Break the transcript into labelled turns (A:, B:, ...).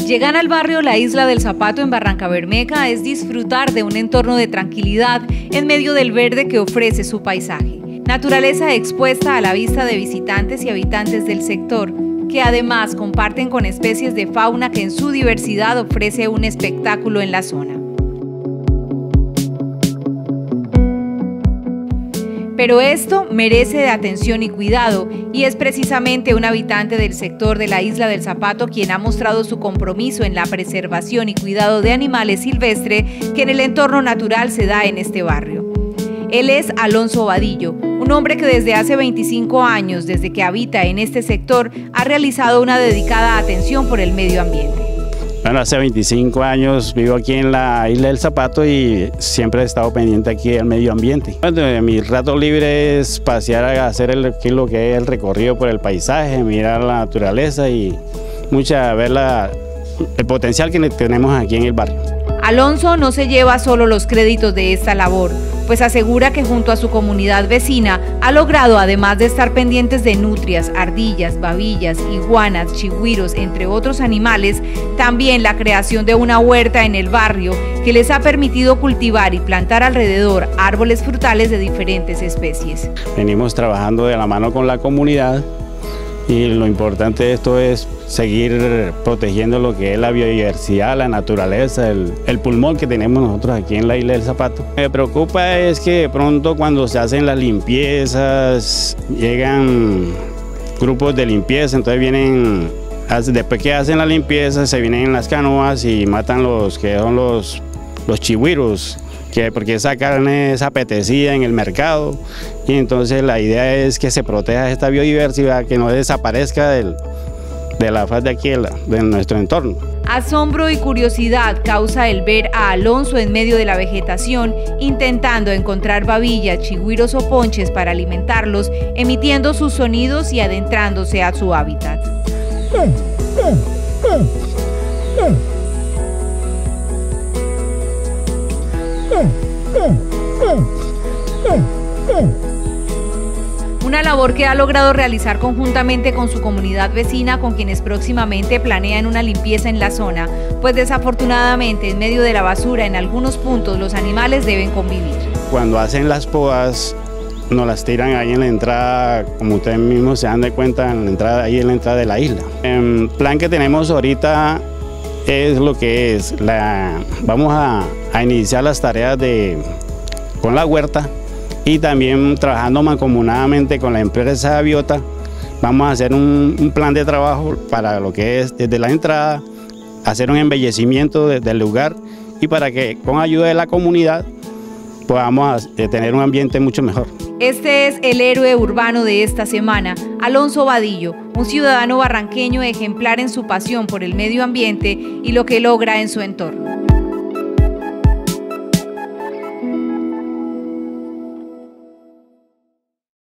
A: Llegar al barrio La Isla del Zapato en Barrancabermeja es disfrutar de un entorno de tranquilidad en medio del verde que ofrece su paisaje. Naturaleza expuesta a la vista de visitantes y habitantes del sector, que además comparten con especies de fauna que en su diversidad ofrece un espectáculo en la zona. Pero esto merece de atención y cuidado, y es precisamente un habitante del sector de la Isla del Zapato quien ha mostrado su compromiso en la preservación y cuidado de animales silvestres que en el entorno natural se da en este barrio. Él es Alonso Vadillo, un hombre que desde hace 25 años, desde que habita en este sector, ha realizado una dedicada atención por el medio ambiente.
B: Bueno, hace 25 años vivo aquí en la Isla del Zapato y siempre he estado pendiente aquí del medio ambiente. Bueno, mi rato libre es pasear, a hacer lo que es el recorrido por el paisaje, mirar la naturaleza y ver el potencial que tenemos aquí en el barrio.
A: Alonso no se lleva solo los créditos de esta labor, pues asegura que junto a su comunidad vecina ha logrado, además de estar pendientes de nutrias, ardillas, babillas, iguanas, chigüiros, entre otros animales, también la creación de una huerta en el barrio que les ha permitido cultivar y plantar alrededor árboles frutales de diferentes especies.
B: Venimos trabajando de la mano con la comunidad y lo importante de esto es seguir protegiendo lo que es la biodiversidad, la naturaleza, el pulmón que tenemos nosotros aquí en la Isla del Zapato. Me preocupa es que de pronto cuando se hacen las limpiezas, llegan grupos de limpieza, entonces después que hacen la limpieza, se vienen en las canoas y matan los chigüiros, porque esa carne es apetecida en el mercado y entonces la idea es que se proteja esta biodiversidad, que no desaparezca de la faz de aquí, de nuestro entorno.
A: Asombro y curiosidad causa el ver a Alonso en medio de la vegetación, intentando encontrar babillas, chigüiros o ponches para alimentarlos, emitiendo sus sonidos y adentrándose a su hábitat. Una labor que ha logrado realizar conjuntamente con su comunidad vecina, con quienes próximamente planean una limpieza en la zona, pues desafortunadamente en medio de la basura en algunos puntos los animales deben convivir.
B: Cuando hacen las podas nos las tiran ahí en la entrada, como ustedes mismos se dan de cuenta, ahí en la entrada de la isla. El plan que tenemos ahorita es lo que es, vamos a iniciar las tareas con la huerta y también trabajando mancomunadamente con la empresa Biota. Vamos a hacer un plan de trabajo para lo que es desde la entrada, hacer un embellecimiento del lugar y para que con ayuda de la comunidad podamos tener un ambiente mucho mejor.
A: Este es el héroe urbano de esta semana, Alonso Vadillo, un ciudadano barranqueño ejemplar en su pasión por el medio ambiente y lo que logra en su entorno.